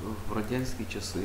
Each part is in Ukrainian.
в радянські часи,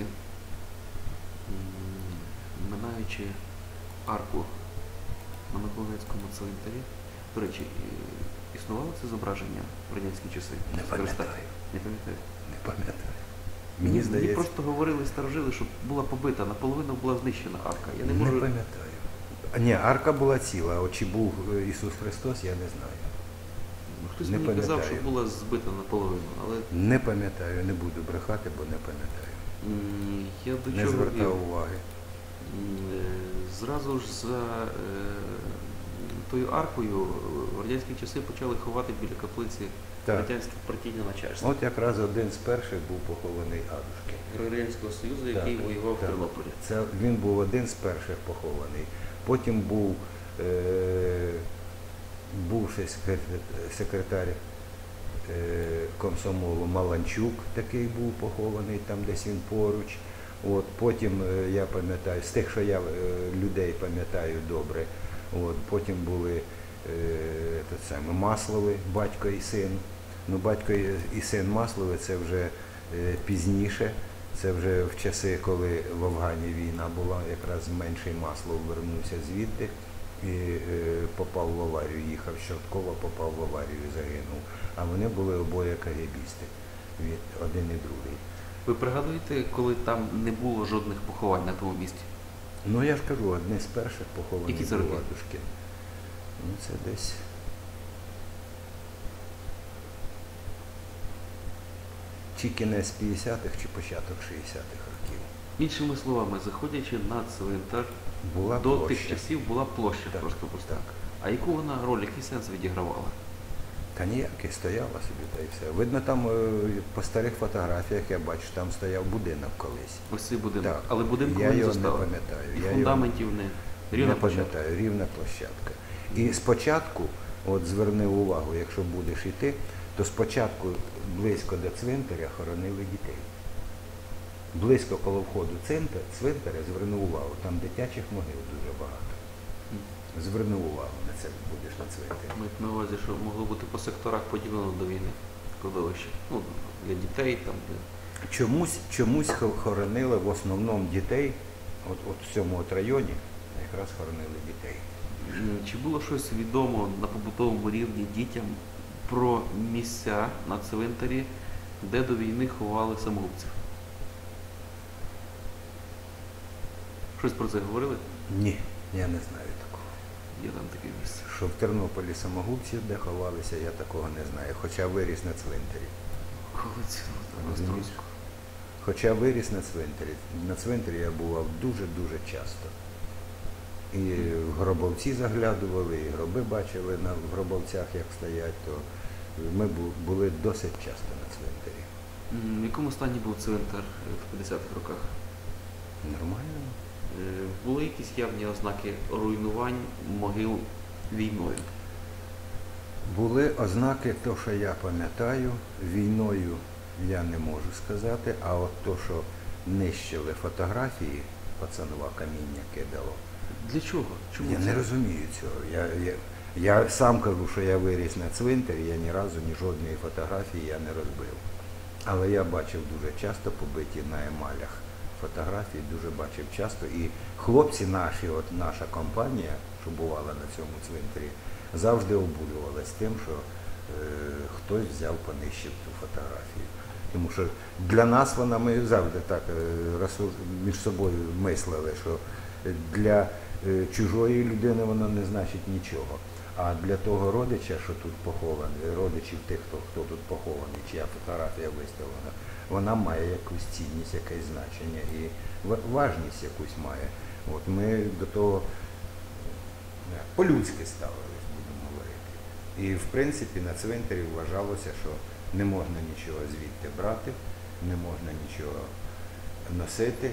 минаючи арку на Миколаївському цвинтарі, до речі, існувало це зображення в радянські часи? Не пам'ятаю. Не пам'ятаю? Не пам'ятаю. Мені здається, просто говорили старожили, що була побита, наполовину була знищена арка. Я не можу... не пам'ятаю. Ні, арка була ціла, а чи був Ісус Христос, я не знаю. Хтось не мені казав, пам'ятаю. що була збита наполовину, але Не пам'ятаю, не буду брехати, бо не пам'ятаю. я до Не чого вів? звертав уваги. Зразу ж за тою аркою в радянські часи почали ховати біля каплиці Так. радянське партійне начальство. От якраз один з перших був похований Адушкин. Герой Радянського Союзу, який Так, воював в так. Тернополі. Він був один з перших похований. Потім був бувший секретар комсомолу Маланчук, такий був похований, там десь він поруч. От, потім, я пам'ятаю, з тих, що я людей пам'ятаю добре, от, потім були Маслови, батько і син. Ну, батько і син Маслови це вже пізніше, це вже в часи, коли в Афгані війна була, якраз менший Маслов вернувся звідти і попав в аварію, їхав з Чорткова, попав в аварію і загинув. А вони були обоє КГБісти, один і другий. Ви пригадуєте, коли там не було жодних поховань на тому місці? Ну, я ж кажу, одне з перших похований Які це роки? був Адушкин. Ну, це десь... Чи кінець 50-х, чи початок 60-х років. Іншими словами, заходячи на цвинтар, Була до площа. тих часів була площа Так, просто пуста. так. А яку вона роль, який сенс відігравала? Та ніяке, стояла собі та й все. Видно, там по старих фотографіях я бачу, там стояв будинок колись. Ось цей будинок. Так. Але будинку Я не його не застало. пам'ятаю. І Я фундаментів не. Рівна не площадка. пам'ятаю, рівна площадка. І спочатку, от зверни увагу, якщо будеш йти, то спочатку близько до цвинтаря хоронили дітей. Близько коло входу цвинтаря, зверни увагу, там дитячих могил дуже багато. Зверни увагу на це, будеш на цвинтарі. Мають на увазі, що могло бути по секторах поділено до війни кладовище. Ну, для дітей, там, для... Чомусь хоронили в основному дітей, от в цьому от районі якраз хоронили дітей. Чи було щось відомо на побутовому рівні дітям про місця на цвинтарі, де до війни ховали самогубців? Щось про це говорили? Ні, я не знаю такого. Є там таке місце. Що в Тернополі самогубців, де ховалися, я такого не знаю. Хоча виріс на цвинтарі. Коли це? Розумієш? Хоча виріс на цвинтарі. На цвинтарі я бував дуже-дуже часто. І в Гробовці заглядували, і гроби бачили в Гробовцях, як стоять, то ми були досить часто на цвинтарі. В якому стані був цвинтар в 50-х роках? Нормально. Були якісь явні ознаки руйнувань могил війною? Були ознаки, то, що я пам'ятаю, війною я не можу сказати, а от то, що нищили фотографії, пацанова каміння кидало. Для чого? Чому Я це? не розумію цього. Я сам кажу, що я виріс на цвинтарі, я ні разу ні жодної фотографії я не розбив. Але я бачив дуже часто побиті на емалях фотографії, дуже бачив часто. І хлопці наші, от наша компанія, що бувала на цьому цвинтарі, завжди обурювалась тим, що хтось взяв, понищив ту фотографію. Тому що для нас вона, ми завжди так між собою мислили, що для чужої людини вона не значить нічого. А для того родича, що тут похований, родичів тих, хто тут похований, чия фотографія виставлена, вона має якусь цінність, якесь значення і важність якусь має. От ми до того по-людськи ставились, будемо говорити. І в принципі на цвинтарі вважалося, що не можна нічого звідти брати, не можна нічого носити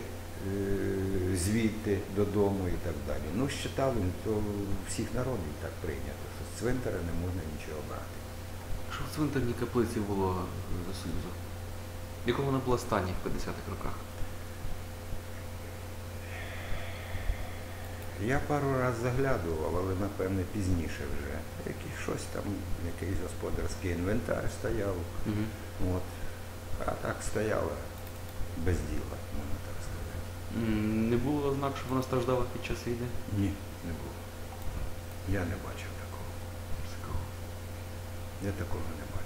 звідти додому і так далі. Ну, считали, то всіх народів так прийнято, що з цвинтара не можна нічого брати. Що в цвинтарній каплиці було за Союзу? В якому вона була стані в 50-х роках? Я пару раз заглядував, але, напевне, пізніше вже. Щось там, якийсь господарський інвентар стояв. От. А так стояла без діла, можна так сказати. Не було ознак, що вона страждала під час війни? Ні, не було. Я не бачив такого. Я такого не бачив.